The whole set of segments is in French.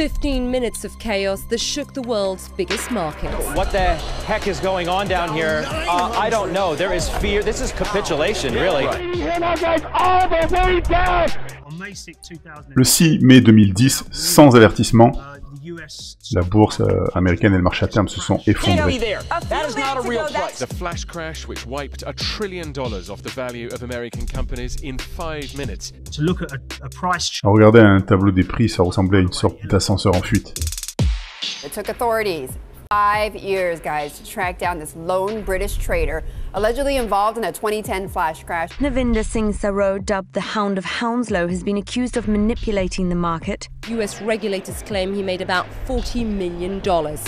15 minutes of chaos that shook the world's biggest market. What the heck is going on down here? I don't know. There is fear. This is capitulation, really. Le 6 mai 2010, sans avertissement, la bourse américaine et le marché à terme se sont effondrés. The flash crash which wiped $1 trillion off the value of American companies in 5 minutes. À regarder un tableau des prix, ça ressemblait à une sorte d'ascenseur en fuite. It took authorities 5 years, guys, to track down this lone British trader allegedly involved in a 2010 flash crash. Navinder Singh Sarro, dubbed the Hound of Hounslow, has been accused of manipulating the market. US regulators claim he made about $40 million.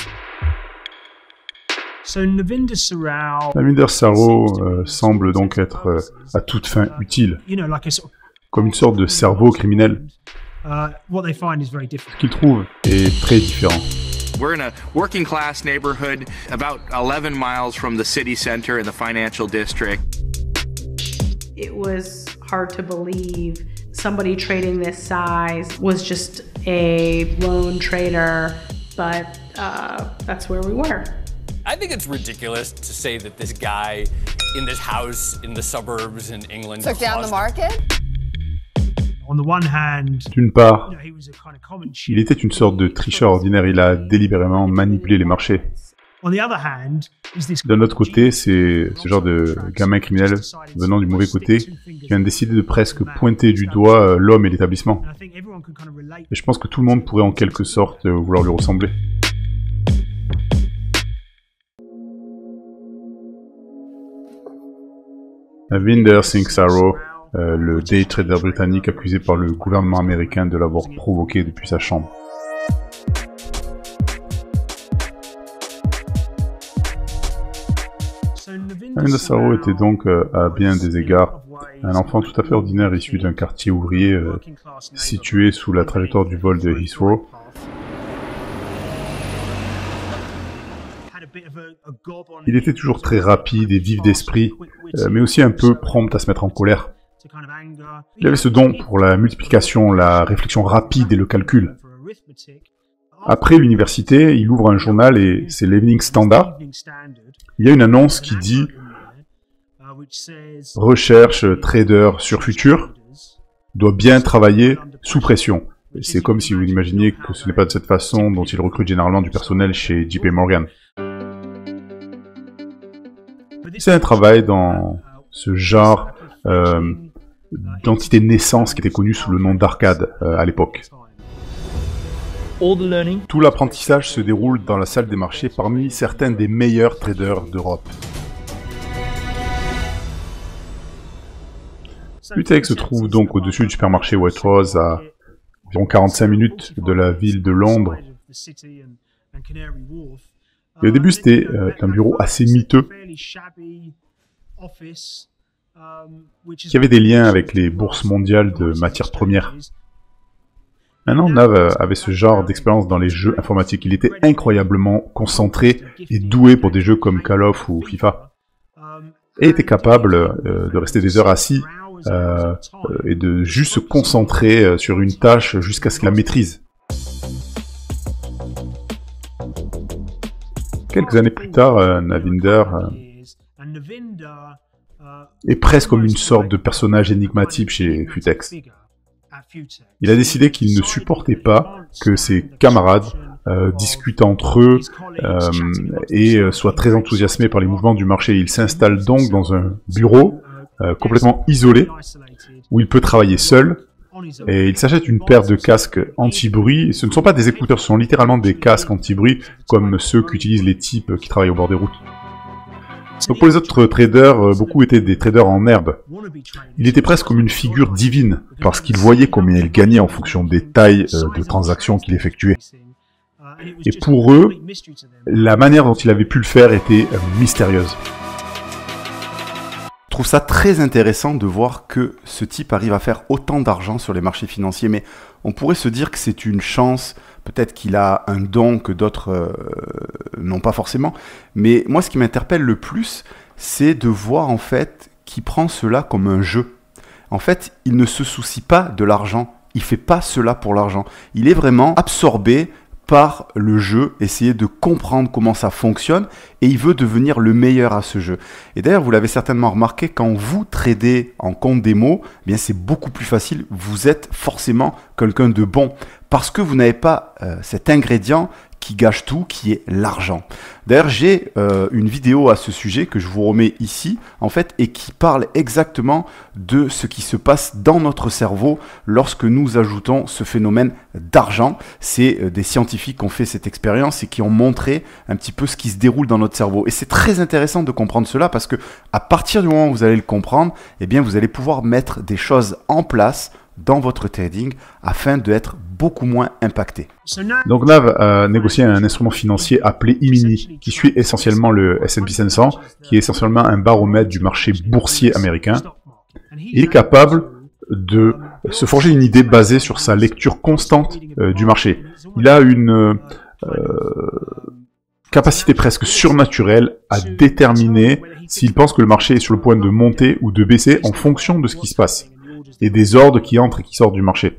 Navinder Sarro semble donc être à toute fin utile, comme une sorte de cerveau criminel. Ce qu'il trouve est très différent. We're in a working class neighborhood about 11 miles from the city center in the financial district. It was hard to believe somebody trading this size was just a lone trader, but that's where we were. I think it's ridiculous to say that this guy in this house in the suburbs in England Took down the market? D'une part, il était une sorte de tricheur ordinaire, il a délibérément manipulé les marchés. D'un autre côté, c'est ce genre de gamin criminel venant du mauvais côté qui vient de décider de presque pointer du doigt l'homme et l'établissement. Et je pense que tout le monde pourrait en quelque sorte vouloir lui ressembler. Navinder Singh Sarro, le day trader britannique accusé par le gouvernement américain de l'avoir provoqué depuis sa chambre. Navinder Sarro était donc, à bien des égards, un enfant tout à fait ordinaire issu d'un quartier ouvrier situé sous la trajectoire du vol de Heathrow. Il était toujours très rapide et vif d'esprit, mais aussi un peu prompt à se mettre en colère. Il avait ce don pour la multiplication, la réflexion rapide et le calcul. Après l'université, il ouvre un journal et c'est l'Evening Standard. Il y a une annonce qui dit « Recherche trader sur futur, doit bien travailler sous pression ». C'est comme si vous imaginiez que ce n'est pas de cette façon dont il recrute généralement du personnel chez JP Morgan. C'est un travail dans ce genre d'entité naissance qui était connue sous le nom d'arcade à l'époque. Tout l'apprentissage se déroule dans la salle des marchés parmi certains des meilleurs traders d'Europe. Lutex se trouve donc au-dessus du supermarché White Rose à environ 45 minutes de la ville de Londres. Et au début, c'était un bureau assez miteux, qui avait des liens avec les bourses mondiales de matières premières. Maintenant, Nav avait ce genre d'expérience dans les jeux informatiques. Il était incroyablement concentré et doué pour des jeux comme Call of ou FIFA. Et était capable de rester des heures assis et de juste se concentrer sur une tâche jusqu'à ce qu'il la maîtrise. Quelques années plus tard, Navinder est presque comme une sorte de personnage énigmatique chez Futex. Il a décidé qu'il ne supportait pas que ses camarades discutent entre eux et soient très enthousiasmés par les mouvements du marché. Il s'installe donc dans un bureau complètement isolé où il peut travailler seul. Et il s'achète une paire de casques anti-bruit. Ce ne sont pas des écouteurs, ce sont littéralement des casques anti-bruit, comme ceux qu'utilisent les types qui travaillent au bord des routes. Donc pour les autres traders, beaucoup étaient des traders en herbe. Il était presque comme une figure divine, parce qu'il voyait combien il gagnait en fonction des tailles de transactions qu'il effectuait. Et pour eux, la manière dont il avait pu le faire était mystérieuse. Je trouve ça très intéressant de voir que ce type arrive à faire autant d'argent sur les marchés financiers, mais on pourrait se dire que c'est une chance, peut-être qu'il a un don que d'autres n'ont pas forcément, mais moi ce qui m'interpelle le plus, c'est de voir en fait qu'il prend cela comme un jeu. En fait, il ne se soucie pas de l'argent, il fait pas cela pour l'argent. Il est vraiment absorbé par le jeu, essayer de comprendre comment ça fonctionne, et il veut devenir le meilleur à ce jeu. Et d'ailleurs, vous l'avez certainement remarqué, quand vous tradez en compte démo, eh bien c'est beaucoup plus facile, vous êtes forcément quelqu'un de bon, parce que vous n'avez pas cet ingrédient qui gâche tout, qui est l'argent. D'ailleurs, j'ai une vidéo à ce sujet que je vous remets ici, en fait, et qui parle exactement de ce qui se passe dans notre cerveau lorsque nous ajoutons ce phénomène d'argent. C'est des scientifiques qui ont fait cette expérience et qui ont montré un petit peu ce qui se déroule dans notre cerveau. Et c'est très intéressant de comprendre cela parce que à partir du moment où vous allez le comprendre, eh bien, vous allez pouvoir mettre des choses en place dans votre trading afin d'être beaucoup moins impacté. Donc Nav a négocié un instrument financier appelé E-mini, qui suit essentiellement le S&P 500, qui est essentiellement un baromètre du marché boursier américain. Il est capable de se forger une idée basée sur sa lecture constante du marché. Il a une capacité presque surnaturelle à déterminer s'il pense que le marché est sur le point de monter ou de baisser en fonction de ce qui se passe, et des ordres qui entrent et qui sortent du marché.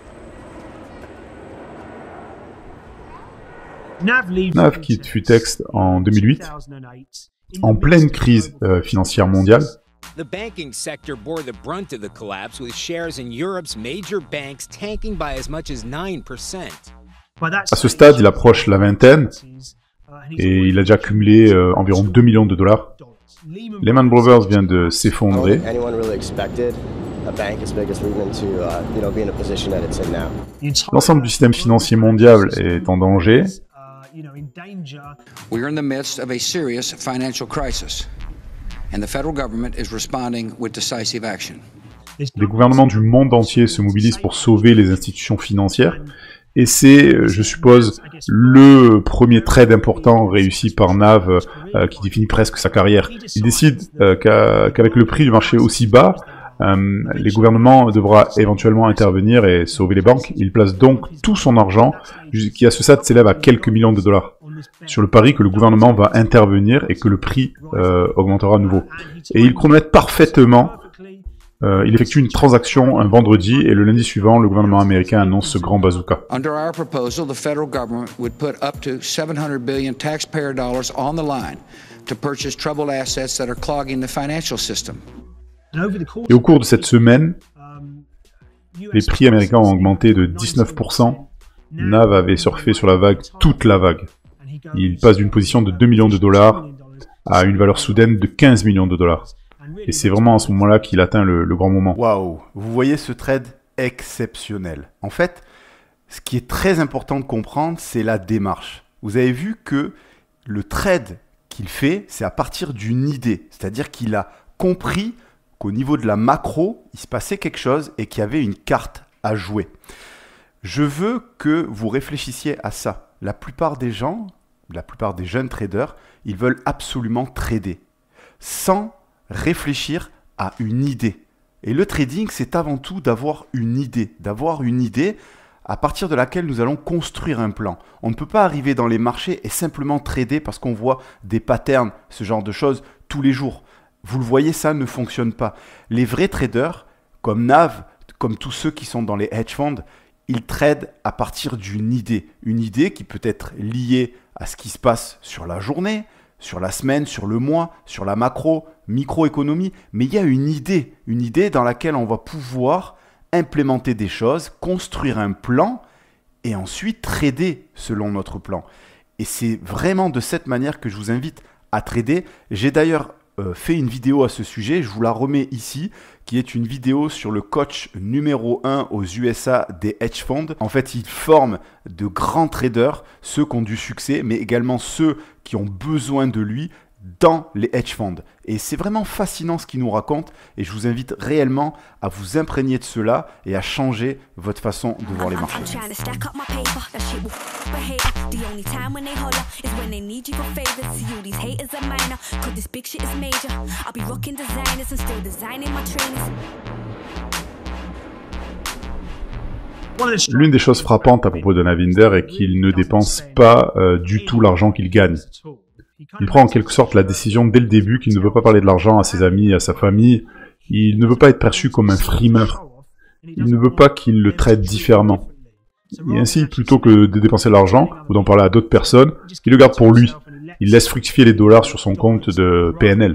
Nav quitte Futex en 2008, en pleine crise financière mondiale. The banking sector bore the brunt of the collapse, with shares in Europe's major banks tanking by as much as 9%. À ce stade, il approche la vingtaine et il a déjà cumulé environ 2 millions de dollars. Lehman Brothers vient de s'effondrer. L'ensemble du système financier mondial est en danger. We are in the midst of a serious financial crisis, and the federal government is responding with decisive action. Les gouvernements du monde entier se mobilisent pour sauver les institutions financières, et c'est, je suppose, le premier trade important réussi par Nav qui définit presque sa carrière. Il décide qu'avec le prix du marché aussi bas, les gouvernements devront éventuellement intervenir et sauver les banques. Il place donc tout son argent, qui à ce stade s'élève à quelques millions de dollars, sur le pari que le gouvernement va intervenir et que le prix augmentera à nouveau. Et il chronomètre parfaitement. Il effectue une transaction un vendredi et le lundi suivant, le gouvernement américain annonce ce grand bazooka. Under our proposal, the federal government would put up to $700 billion taxpayer dollars on the line to purchase troubled assets that are clogging the financial system. Et au cours de cette semaine, les prix américains ont augmenté de 19%. Nav avait surfé sur la vague, toute la vague. Il passe d'une position de 2 millions de dollars à une valeur soudaine de 15 millions de dollars. Et c'est vraiment à ce moment-là qu'il atteint le grand moment. Waouh, vous voyez ce trade exceptionnel. En fait, ce qui est très important de comprendre, c'est la démarche. Vous avez vu que le trade qu'il fait, c'est à partir d'une idée. C'est-à-dire qu'il a compris qu'au niveau de la macro, il se passait quelque chose et qu'il y avait une carte à jouer. Je veux que vous réfléchissiez à ça. La plupart des gens, la plupart des jeunes traders, ils veulent absolument trader sans réfléchir à une idée. Et le trading, c'est avant tout d'avoir une idée à partir de laquelle nous allons construire un plan. On ne peut pas arriver dans les marchés et simplement trader parce qu'on voit des patterns, ce genre de choses, tous les jours. Vous le voyez, ça ne fonctionne pas. Les vrais traders, comme Nav, comme tous ceux qui sont dans les hedge funds, ils tradent à partir d'une idée qui peut être liée à ce qui se passe sur la journée, sur la semaine, sur le mois, sur la macro, microéconomie, mais il y a une idée dans laquelle on va pouvoir implémenter des choses, construire un plan et ensuite trader selon notre plan. Et c'est vraiment de cette manière que je vous invite à trader. J'ai d'ailleurs fait une vidéo à ce sujet, je vous la remets ici, qui est une vidéo sur le coach numéro 1 aux USA des hedge funds. En fait, il forme de grands traders, ceux qui ont du succès, mais également ceux qui ont besoin de lui dans les hedge funds. Et c'est vraiment fascinant ce qu'il nous raconte et je vous invite réellement à vous imprégner de cela et à changer votre façon de voir les marchés. L'une des choses frappantes à propos de Navinder est qu'il ne dépense pas du tout l'argent qu'il gagne. Il prend en quelque sorte la décision dès le début qu'il ne veut pas parler de l'argent à ses amis, à sa famille. Il ne veut pas être perçu comme un frimeur. il ne veut pas qu'il le traite différemment. Et ainsi, plutôt que de dépenser l'argent ou d'en parler à d'autres personnes, il le garde pour lui. Il laisse fructifier les dollars sur son compte de PNL.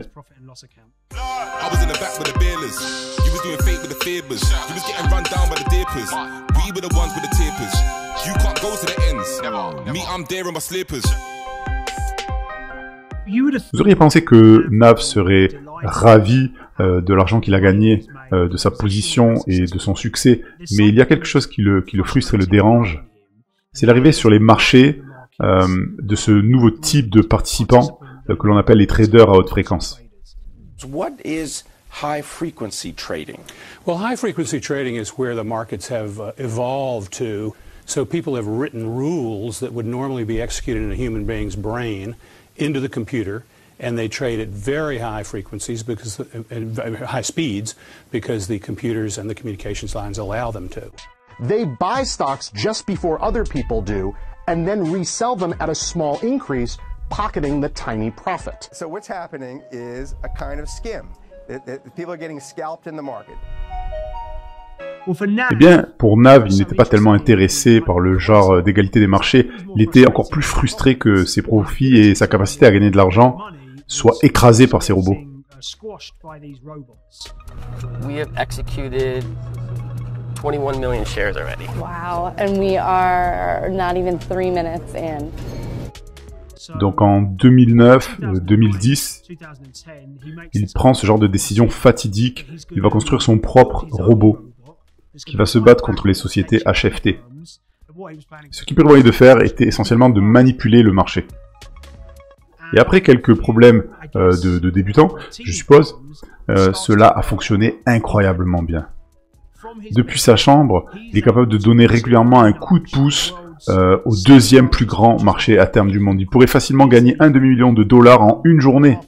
Vous auriez pensé que Nav serait ravi de l'argent qu'il a gagné, de sa position et de son succès, mais il y a quelque chose qui le frustre et le dérange. C'est l'arrivée sur les marchés de ce nouveau type de participants que l'on appelle les traders à haute fréquence. What is high frequency trading? Well, high frequency trading is where the markets have evolved to. So people have written rules that would normally be executed in a human being's brain into the computer, and they trade at very high frequencies because high speeds because the computers and the communications lines allow them to. They buy stocks just before other people do and then resell them at a small increase, pocketing the tiny profit. So what's happening is a kind of skim. People are getting scalped in the market. Eh bien, pour Nav, il n'était pas tellement intéressé par le genre d'égalité des marchés, il était encore plus frustré que ses profits et sa capacité à gagner de l'argent soient écrasés par ces robots. We have executed 21 million shares already. Wow, and we are not even 3 minutes in. Donc en 2009-2010, il prend ce genre de décision fatidique, il va construire son propre robot, qui va se battre contre les sociétés HFT. Ce qu'il prévoyait de faire était essentiellement de manipuler le marché. Et après quelques problèmes de débutants, je suppose, cela a fonctionné incroyablement bien. Depuis sa chambre, il est capable de donner régulièrement un coup de pouce au deuxième plus grand marché à terme du monde. Il pourrait facilement gagner un demi-million de dollars en une journée.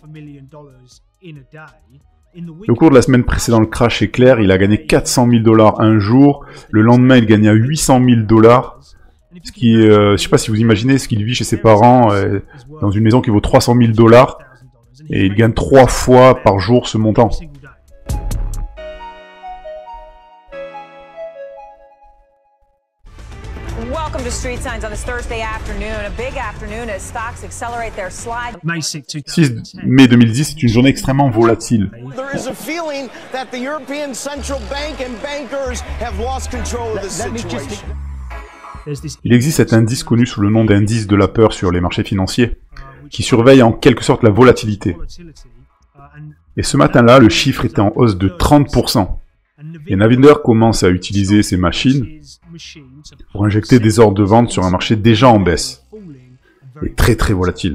Et au cours de la semaine précédant le crash éclair, il a gagné 400 000 dollars un jour. Le lendemain, il gagnait 800 000 dollars. Ce qui, je sais pas si vous imaginez ce qu'il vit chez ses parents dans une maison qui vaut 300 000 dollars. Et il gagne 3 fois par jour ce montant. Welcome to Street Signs on this Thursday afternoon. A big afternoon as stocks accelerate their slide. 6 mai 2010, c'est une journée extrêmement volatile. There is a feeling that the European Central Bank and bankers have lost control of the situation. Il existe cet indice connu sous le nom d'indice de la peur sur les marchés financiers, qui surveille en quelque sorte la volatilité. Et ce matin-là, le chiffre était en hausse de 30%. Et Navinder commence à utiliser ces machines pour injecter des ordres de vente sur un marché déjà en baisse et très très volatile.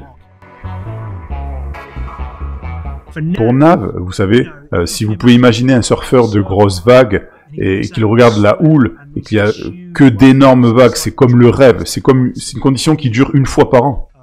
Pour Nav, vous savez, si vous pouvez imaginer un surfeur de grosses vagues et qu'il regarde la houle et qu'il n'y a que d'énormes vagues, c'est comme le rêve, c'est une condition qui dure une fois par an.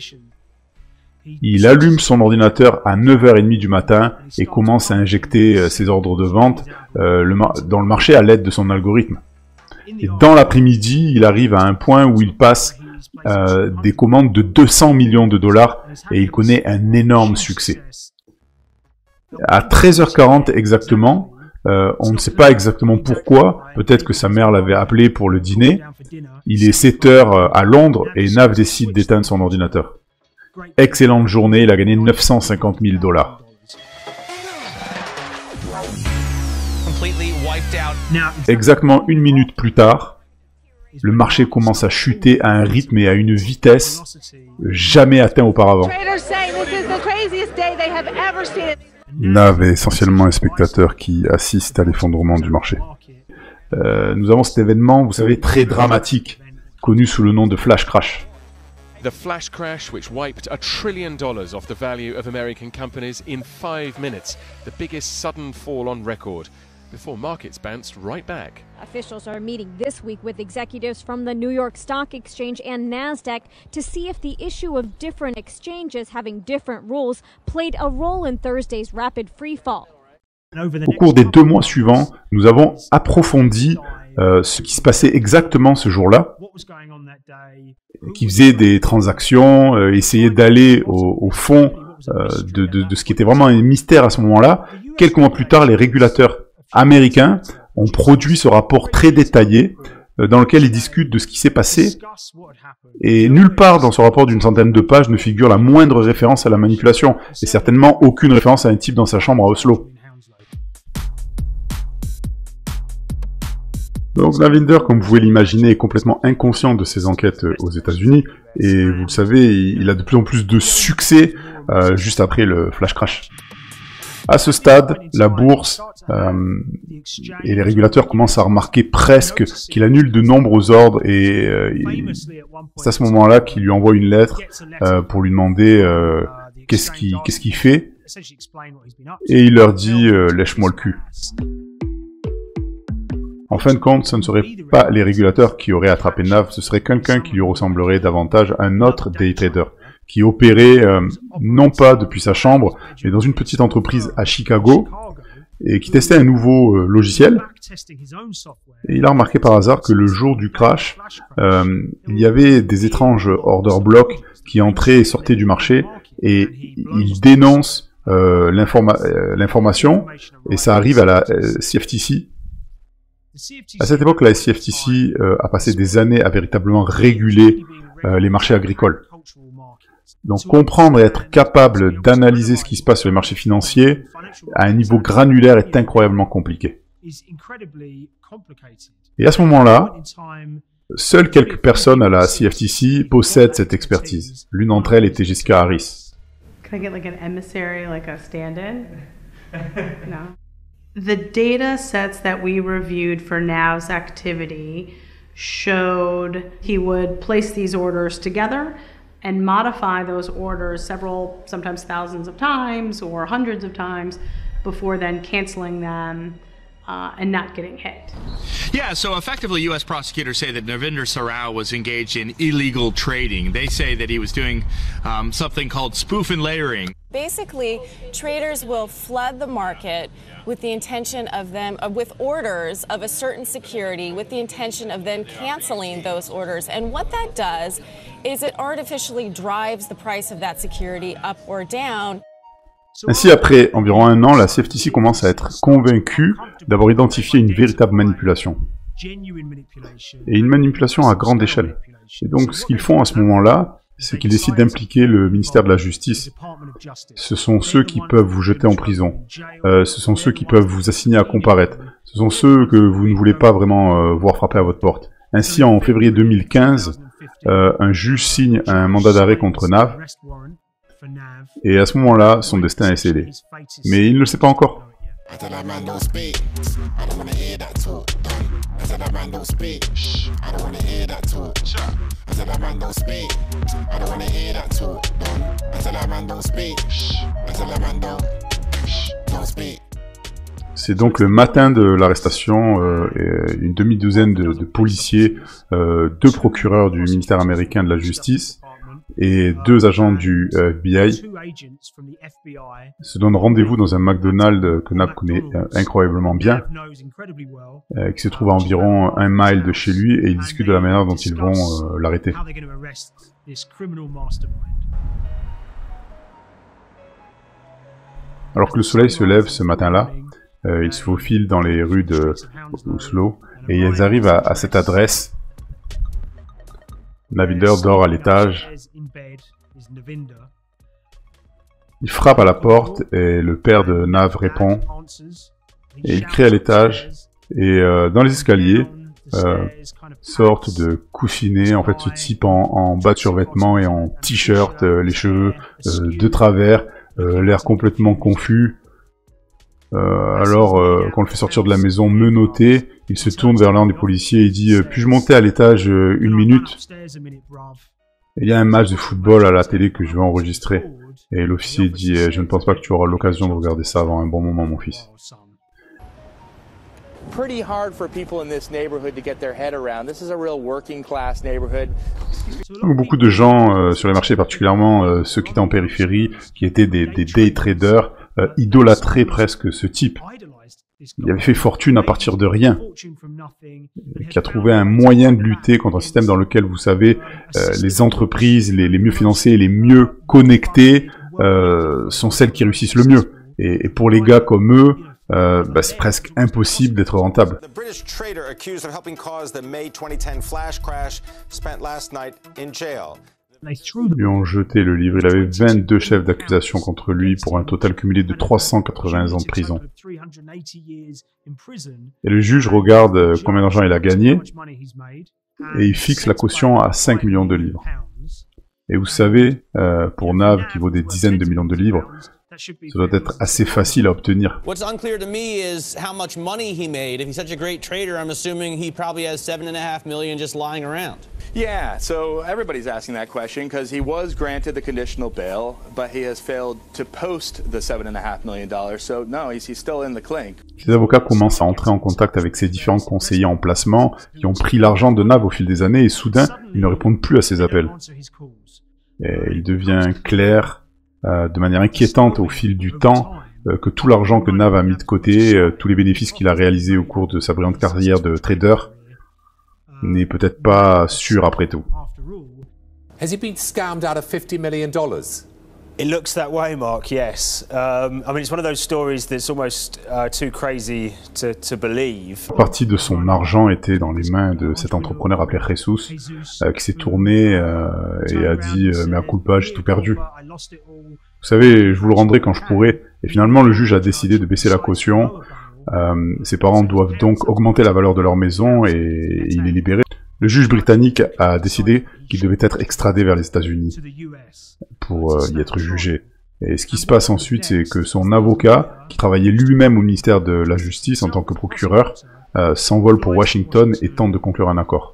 Il allume son ordinateur à 9h30 du matin et commence à injecter ses ordres de vente dans le marché à l'aide de son algorithme. Et dans l'après-midi, il arrive à un point où il passe des commandes de 200 millions de dollars et il connaît un énorme succès. À 13h40 exactement, on ne sait pas exactement pourquoi, peut-être que sa mère l'avait appelé pour le dîner. Il est 7h à Londres et Nav décide d'éteindre son ordinateur. Excellente journée, il a gagné 950 000 dollars. Exactement une minute plus tard, le marché commence à chuter à un rythme et à une vitesse jamais atteint auparavant. Nav est essentiellement un spectateur qui assiste à l'effondrement du marché. Nous avons cet événement, vous savez, très dramatique, connu sous le nom de Flash Crash. The flash crash which wiped $1 trillion off the value of American companies in 5 minutes, the biggest sudden fall on record, before markets bounced right back. Officials are meeting this week with executives from the New York Stock Exchange and NASDAQ to see if the issue of different exchanges having different rules played a role in Thursday's rapid free fall. Au cours des 2 mois suivants, nous avons approfondi ce qui se passait exactement ce jour-là, qui faisait des transactions, essayait d'aller au fond de ce qui était vraiment un mystère à ce moment-là. Quelques mois plus tard, les régulateurs américains ont produit ce rapport très détaillé dans lequel ils discutent de ce qui s'est passé, et nulle part dans ce rapport d'une centaine de pages ne figure la moindre référence à la manipulation, et certainement aucune référence à un type dans sa chambre à Oslo. Donc Navinder, comme vous pouvez l'imaginer, est complètement inconscient de ses enquêtes aux États-Unis, et vous le savez, il a de plus en plus de succès juste après le flash crash. À ce stade, la bourse et les régulateurs commencent à remarquer presque qu'il annule de nombreux ordres, et c'est à ce moment-là qu'il lui envoie une lettre pour lui demander qu'est-ce qu'il fait, et il leur dit « lèche-moi le cul ». En fin de compte, ce ne serait pas les régulateurs qui auraient attrapé Nav, ce serait quelqu'un qui lui ressemblerait davantage à un autre day trader, qui opérait non pas depuis sa chambre, mais dans une petite entreprise à Chicago, et qui testait un nouveau logiciel. Et il a remarqué par hasard que le jour du crash, il y avait des étranges order blocks qui entraient et sortaient du marché, et il dénonce l'information, et ça arrive à la CFTC. À cette époque, la CFTC a passé des années à véritablement réguler les marchés agricoles. Donc comprendre et être capable d'analyser ce qui se passe sur les marchés financiers à un niveau granulaire est incroyablement compliqué. Et à ce moment-là, seules quelques personnes à la CFTC possèdent cette expertise. L'une d'entre elles était Jessica Harris. Can I get like an emissary, like a stand-in? No. The data sets that we reviewed for Nav's activity showed he would place these orders together and modify those orders several, sometimes thousands of times or hundreds of times before then canceling them and not getting hit. Yeah, so effectively U.S. prosecutors say that Navinder Sarao was engaged in illegal trading. They say that he was doing something called spoof and layering. Basically, traders will flood the market with the intention of them, with orders of a certain security, with the intention of then canceling those orders. And what that does is it artificially drives the price of that security up or down. Ainsi, après environ un an, la CFTC commence à être convaincue d'avoir identifié une véritable manipulation. Et une manipulation à grande échelle. Et donc, ce qu'ils font à ce moment-là, c'est qu'ils décident d'impliquer le ministère de la Justice. Ce sont ceux qui peuvent vous jeter en prison. Ce sont ceux qui peuvent vous assigner à comparaître. Ce sont ceux que vous ne voulez pas vraiment voir frapper à votre porte. Ainsi, en février 2015, un juge signe un mandat d'arrêt contre Nav. Et à ce moment-là, son destin est scellé. Mais il ne le sait pas encore. C'est donc le matin de l'arrestation, une demi-douzaine de policiers, 2 procureurs du ministère américain de la Justice et 2 agents du FBI se donnent rendez-vous dans un McDonald's que Nav connaît incroyablement bien, qui se trouve à environ 1 mile de chez lui, et ils discutent de la manière dont ils vont l'arrêter. Alors que le soleil se lève ce matin-là, ils se faufilent dans les rues de Oslo, et ils arrivent à cette adresse. Navinder dort à l'étage. Il frappe à la porte et le père de Nav répond. Et il crie à l'étage. Et dans les escaliers, sorte de coussinet, en fait ce type en bas de survêtement et en t-shirt, les cheveux de travers, l'air complètement confus. Alors, quand on le fait sortir de la maison menotté, il se tourne vers l'un des policiers et dit « Puis-je monter à l'étage 1 minute ?» Il y a un match de football à la télé que je vais enregistrer. Et l'officier dit « Je ne pense pas que tu auras l'occasion de regarder ça avant un bon moment, mon fils. » Pretty hard for people in this neighborhood to get their head around. This is a real working class neighborhood. Beaucoup de gens sur les marchés, particulièrement ceux qui étaient en périphérie, qui étaient des day traders, idolâtraient presque ce type. Il avait fait fortune à partir de rien, qui a trouvé un moyen de lutter contre un système dans lequel, vous savez, les entreprises les mieux financées, les mieux connectées sont celles qui réussissent le mieux. Et pour les gars comme eux, c'est presque impossible d'être rentable. The British trader accused of helping cause the May 2010 flash crash spent last night in jail. Ils lui ont jeté le livre. Il avait 22 chefs d'accusation contre lui pour un total cumulé de 380 ans de prison. Et le juge regarde combien d'argent il a gagné et il fixe la caution à 5 millions de livres. Et vous savez, pour Nav, qui vaut des dizaines de millions de livres, ça doit être assez facile à obtenir. What's unclear to me is how much money he made. If he's such a great trader, I'm assuming he probably has $7.5 million just lying around. Yeah, so everybody's asking that question because he was granted the conditional bail, but he has failed to post the $7.5 million. So no, he's still in the clink. Les avocats commencent à entrer en contact avec ces différents conseillers en placement qui ont pris l'argent de Nav au fil des années et soudain, ils ne répondent plus à ces appels. Et il devient clair de manière inquiétante au fil du temps que tout l'argent que Nav a mis de côté, tous les bénéfices qu'il a réalisés au cours de sa brillante carrière de trader, n'est peut-être pas sûr après tout. Has he been scammed out of $50 million? It looks that way, Mark, yes. I mean, it's one of those stories that's almost too crazy to believe. Une partie de son argent était dans les mains de cet entrepreneur appelé Jesus, qui s'est tourné et a dit « mea culpa, j'ai tout perdu ». Vous savez, je vous le rendrai quand je pourrai. Et finalement, le juge a décidé de baisser la caution. Ses parents doivent donc augmenter la valeur de leur maison et il est libéré. Le juge britannique a décidé qu'il devait être extradé vers les États-Unis pour y être jugé. Et ce qui se passe ensuite, c'est que son avocat, qui travaillait lui-même au ministère de la Justice en tant que procureur, s'envole pour Washington et tente de conclure un accord.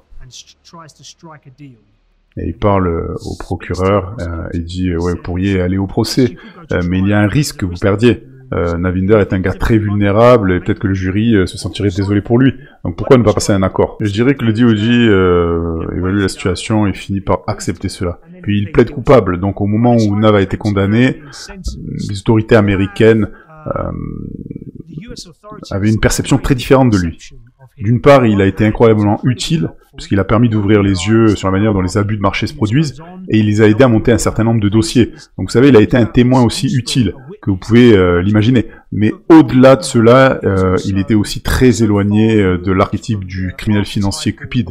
Et il parle au procureur et dit « ouais, vous pourriez aller au procès, mais il y a un risque que vous perdiez. Navinder est un gars très vulnérable et peut-être que le jury se sentirait désolé pour lui. Donc pourquoi ne pas passer à un accord ?» Je dirais que le DOJ évalue la situation et finit par accepter cela. Puis il plaide coupable. Donc au moment où Nav a été condamné, les autorités américaines avaient une perception très différente de lui. D'une part, il a été incroyablement utile, puisqu'il a permis d'ouvrir les yeux sur la manière dont les abus de marché se produisent, et il les a aidés à monter un certain nombre de dossiers. Donc vous savez, il a été un témoin aussi utile, que vous pouvez l'imaginer. Mais au-delà de cela, il était aussi très éloigné de l'archétype du criminel financier cupide.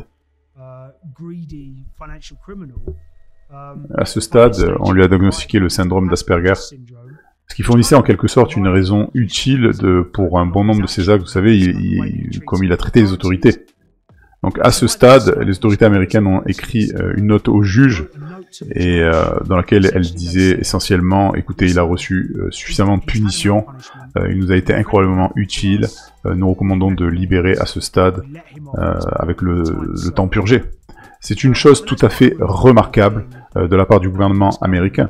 À ce stade, on lui a diagnostiqué le syndrome d'Asperger, ce qui fournissait en quelque sorte une raison utile pour un bon nombre de ses actes. Vous savez, comme il a traité les autorités. Donc à ce stade, les autorités américaines ont écrit une note au juge et dans laquelle elles disaient essentiellement « Écoutez, il a reçu suffisamment de punitions, il nous a été incroyablement utile, nous recommandons de libérer à ce stade avec le temps purgé ». C'est une chose tout à fait remarquable de la part du gouvernement américain.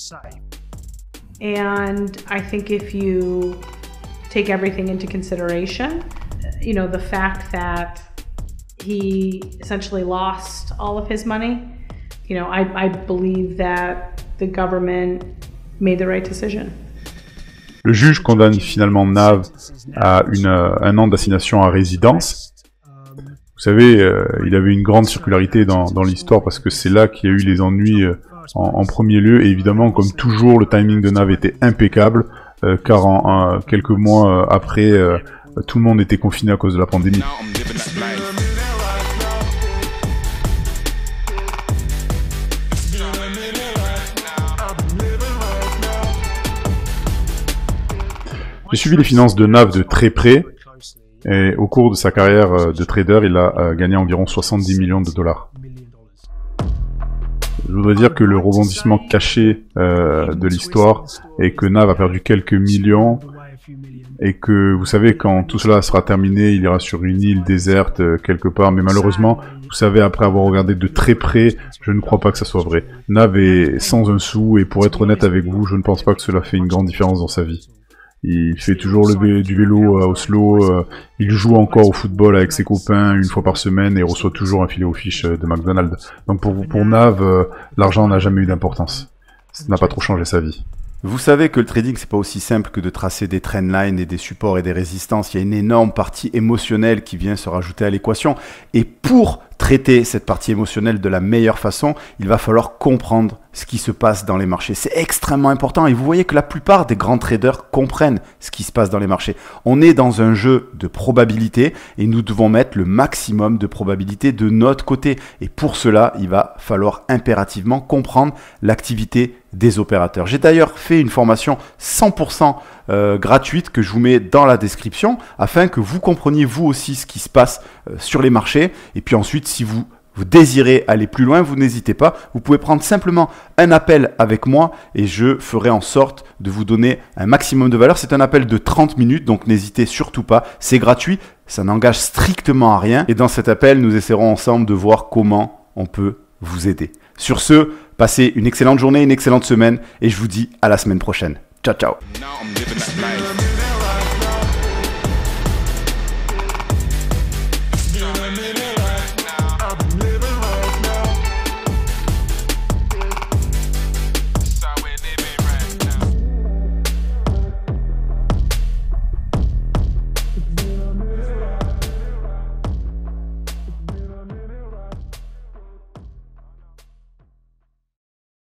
And I think if you take everything into consideration, you know, the fact that he essentially lost all of his money, you know, I believe that the government made the right decision. Le juge condamne finalement Nav à un an d'assignation à résidence. Vous savez, il avait une grande circularité dans l'histoire parce que c'est là qu'il y a eu les ennuis en premier lieu. Et évidemment, comme toujours, le timing de Nav était impeccable, car quelques mois après, tout le monde était confiné à cause de la pandémie. J'ai suivi les finances de Nav de très près. Et au cours de sa carrière de trader, il a gagné environ 70 millions de dollars. Je voudrais dire que le rebondissement caché de l'histoire est que Nav a perdu quelques millions et que, vous savez, quand tout cela sera terminé, il ira sur une île déserte quelque part. Mais malheureusement, vous savez, après avoir regardé de très près, je ne crois pas que ça soit vrai. Nav est sans un sou et pour être honnête avec vous, je ne pense pas que cela fait une grande différence dans sa vie. Il fait toujours du vélo à Oslo, il joue encore au football avec ses copains une fois par semaine et reçoit toujours un filet aux fiches de McDonald's. Donc pour Nav, l'argent n'a jamais eu d'importance. Ça n'a pas trop changé sa vie. Vous savez que le trading, c'est pas aussi simple que de tracer des trendlines et des supports et des résistances. Il y a une énorme partie émotionnelle qui vient se rajouter à l'équation. Et pour traiter cette partie émotionnelle de la meilleure façon, il va falloir comprendre ce qui se passe dans les marchés. C'est extrêmement important et vous voyez que la plupart des grands traders comprennent ce qui se passe dans les marchés. On est dans un jeu de probabilité et nous devons mettre le maximum de probabilité de notre côté. Et pour cela, il va falloir impérativement comprendre l'activité des opérateurs. J'ai d'ailleurs fait une formation 100% gratuite que je vous mets dans la description afin que vous compreniez vous aussi ce qui se passe sur les marchés. Et puis ensuite, si vous désirez aller plus loin, vous n'hésitez pas. Vous pouvez prendre simplement un appel avec moi et je ferai en sorte de vous donner un maximum de valeur. C'est un appel de 30 minutes, donc n'hésitez surtout pas. C'est gratuit, ça n'engage strictement à rien. Et dans cet appel, nous essaierons ensemble de voir comment on peut vous aider. Sur ce, passez une excellente journée, une excellente semaine et je vous dis à la semaine prochaine. Ciao, ciao.